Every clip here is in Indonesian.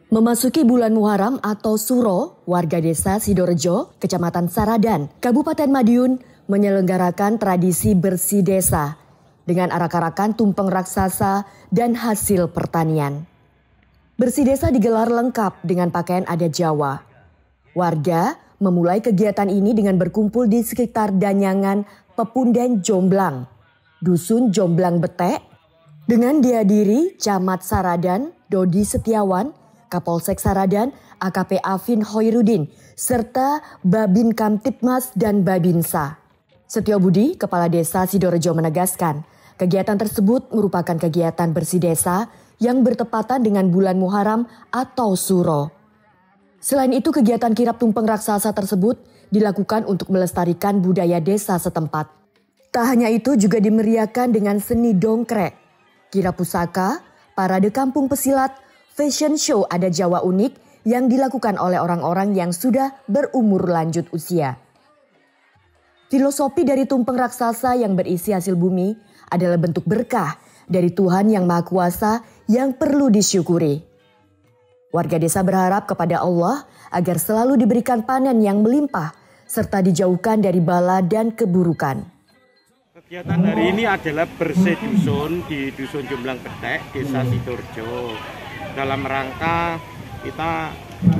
Memasuki bulan Muharram atau Suro, warga desa Sidorejo, Kecamatan Saradan, Kabupaten Madiun menyelenggarakan tradisi bersih desa dengan arak-arakan tumpeng raksasa dan hasil pertanian. Bersih desa digelar lengkap dengan pakaian adat Jawa. Warga memulai kegiatan ini dengan berkumpul di sekitar Danyangan Pepunden Jomblang, Dusun Jomblang Betek, dengan dihadiri Camat Saradan, Dodi Setiawan, Kapolsek Saradan, AKP Afin Hoirudin, serta Babin Kamtipmas dan Babinsa. Setio Budi, Kepala Desa Sidorejo menegaskan, kegiatan tersebut merupakan kegiatan bersih desa yang bertepatan dengan bulan Muharram atau Suro. Selain itu, kegiatan kirap tumpeng raksasa tersebut dilakukan untuk melestarikan budaya desa setempat. Tak hanya itu, juga dimeriahkan dengan seni dongkrek, kirap pusaka, parade kampung pesilat, fashion show adat Jawa unik yang dilakukan oleh orang-orang yang sudah berumur lanjut usia. Filosofi dari tumpeng raksasa yang berisi hasil bumi adalah bentuk berkah dari Tuhan Yang Maha Kuasa yang perlu disyukuri. Warga desa berharap kepada Allah agar selalu diberikan panen yang melimpah serta dijauhkan dari bala dan keburukan. Kegiatan hari ini adalah bersih dusun di Dusun Jomblang Betek, Desa Sidorejo. Dalam rangka kita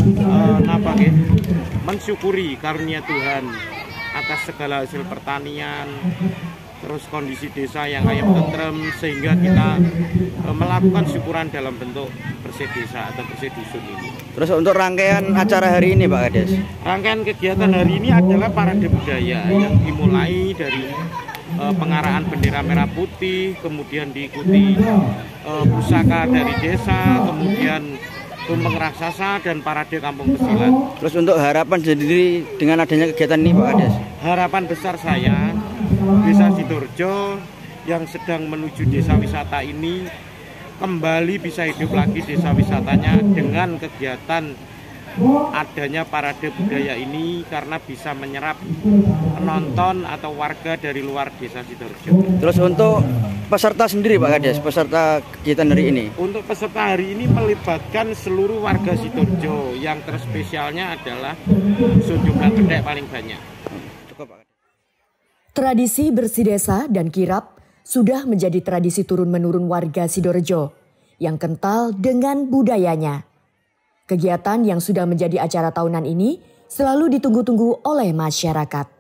mensyukuri karunia Tuhan atas segala hasil pertanian, terus kondisi desa yang ayam tentrem, sehingga kita melakukan syukuran dalam bentuk bersih desa atau bersih dusun ini. Terus untuk rangkaian acara hari ini Pak Kades? Rangkaian kegiatan hari ini adalah parade budaya yang dimulai dari pengarahan bendera merah putih, kemudian diikuti pusaka dari desa, kemudian tumpeng raksasa dan parade kampung pesilat. Terus untuk harapan sendiri dengan adanya kegiatan ini Pak Kades? Harapan besar saya, Desa Sidorejo yang sedang menuju desa wisata ini kembali bisa hidup lagi desa wisatanya dengan kegiatan adanya parade budaya ini, karena bisa menyerap penonton atau warga dari luar desa Sidorejo. Terus untuk peserta sendiri Pak Kades, peserta kegiatan hari ini? Untuk peserta hari ini melibatkan seluruh warga Sidorejo, yang terspesialnya adalah Dusun Jomblang Betek paling banyak. Cukup Pak Kades. Tradisi bersih desa dan kirap sudah menjadi tradisi turun-menurun warga Sidorejo yang kental dengan budayanya. Kegiatan yang sudah menjadi acara tahunan ini selalu ditunggu-tunggu oleh masyarakat.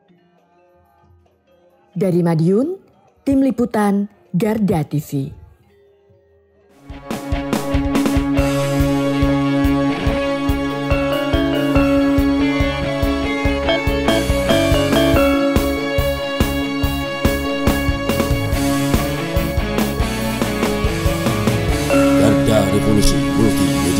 Dari Madiun, Tim Liputan Garda TV. Garda Revolusi Multimedia.